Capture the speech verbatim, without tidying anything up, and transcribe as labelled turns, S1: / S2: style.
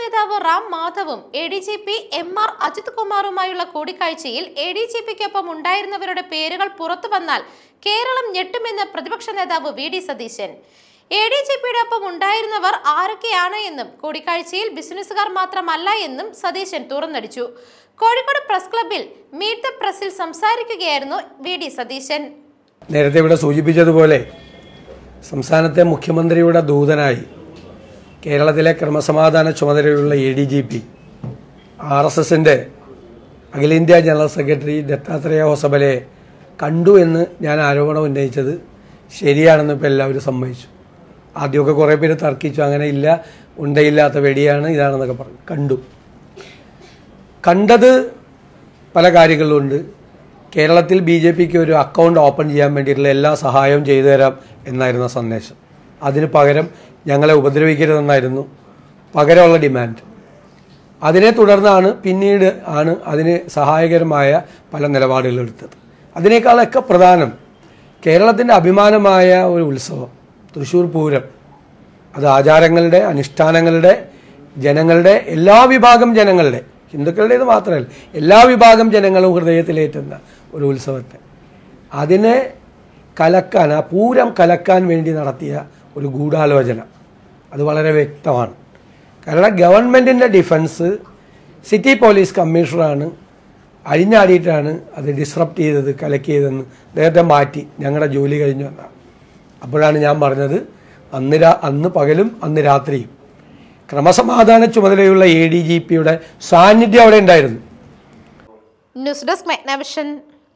S1: നേതാവ് റാം മാധവും A D G P M R Ajith കുമാറുമായുള്ള കൂടിക്കാഴ്ചയിൽ എ ഡി ജി പിക്കൊപ്പം ഉണ്ടായിരുന്നവരുടെ പേരുകൾ പുറത്തു വന്നാൽ കേരളം ഞെട്ടുമെന്ന് പ്രതിപക്ഷ നേതാവ് V D Satheesan. A D G പിയുടെ ഒപ്പം ഉണ്ടായിരുന്നവർ ആരൊക്കെയാണ് എന്നും കൂടിക്കാഴ്ചയിൽ ബിസിനസ്സുകാർ മാത്രമല്ല എന്നും സതീശൻ തുറന്നടിച്ചു. കോഴിക്കോട് പ്രസ് ക്ലബിൽ മീറ്റ് ദ പ്രസിൽ സംസാരിക്കുകയായിരുന്നു വി ഡി സതീശൻ.
S2: നേരത്തെ ഇവിടെ സൂചിപ്പിച്ചതുപോലെ സംസ്ഥാനത്തെ മുഖ്യമന്ത്രിയുടെ ദൂതനായി കേരളത്തിലെ ക്രമസമാധാന ചുമതലയുള്ള A D G P R S എസിൻ്റെ അഖിലേന്ത്യാ ജനറൽ സെക്രട്ടറി ദത്താത്രേയ ഹൊസബലയെ കണ്ടു എന്ന് ഞാൻ ആരോപണം ഉന്നയിച്ചത് ശരിയാണെന്ന് ഇപ്പോൾ എല്ലാവരും സമ്മതിച്ചു. ആദ്യമൊക്കെ കുറേ പേര് തർക്കിച്ചു, അങ്ങനെ ഇല്ല, ഉണ്ടയില്ലാത്ത വെടിയാണ് ഇതാണെന്നൊക്കെ പറഞ്ഞു. കണ്ടു കണ്ടത് പല കാര്യങ്ങളുണ്ട്. കേരളത്തിൽ ബി ജെ പിക്ക് ഒരു അക്കൗണ്ട് ഓപ്പൺ ചെയ്യാൻ വേണ്ടിയിട്ടുള്ള എല്ലാ സഹായവും ചെയ്തു തരാം എന്നായിരുന്ന സന്ദേശം. അതിന് പകരം ഞങ്ങളെ ഉപദ്രവിക്കരുതെന്നായിരുന്നു പകരമുള്ള ഡിമാൻഡ്. അതിനെ തുടർന്നാണ് പിന്നീട് ആണ് അതിന് സഹായകരമായ പല നിലപാടുകൾ എടുത്തത്. അതിനേക്കാളൊക്കെ പ്രധാനം കേരളത്തിൻ്റെ അഭിമാനമായ ഒരു ഉത്സവം തൃശ്ശൂർ പൂരം, അത് ആചാരങ്ങളുടെ, അനുഷ്ഠാനങ്ങളുടെ, ജനങ്ങളുടെ, എല്ലാ വിഭാഗം ജനങ്ങളുടെ, ഹിന്ദുക്കളുടേത് മാത്രമല്ല, എല്ലാ വിഭാഗം ജനങ്ങളും ഹൃദയത്തിലേറ്റുന്ന ഒരു ഉത്സവത്തെ അതിനെ കലക്കാൻ, ആ പൂരം കലക്കാൻ വേണ്ടി നടത്തിയ ഒരു ഗൂഢാലോചന അത് വളരെ വ്യക്തമാണ്. കാരണം ഗവൺമെൻറ്റിൻ്റെ ഡിഫൻസ് സിറ്റി പോലീസ് കമ്മീഷണറാണ് അഴിഞ്ഞാടിയിട്ടാണ് അത് ഡിസ്റപ്റ്റ് ചെയ്തത്, കലക്കിയതെന്ന് അദ്ദേഹത്തെ മാറ്റി ഞങ്ങളുടെ ജോലി കഴിഞ്ഞു വന്നാണ്. അപ്പോഴാണ് ഞാൻ പറഞ്ഞത് അന്ന് രാ അന്ന് പകലും അന്ന് രാത്രിയും ക്രമസമാധാന ചുമതലയുള്ള എ ഡി ജി പിയുടെ സാന്നിധ്യം അവിടെ ഉണ്ടായിരുന്നു.
S1: News desk മെഗ്നവിഷൻ.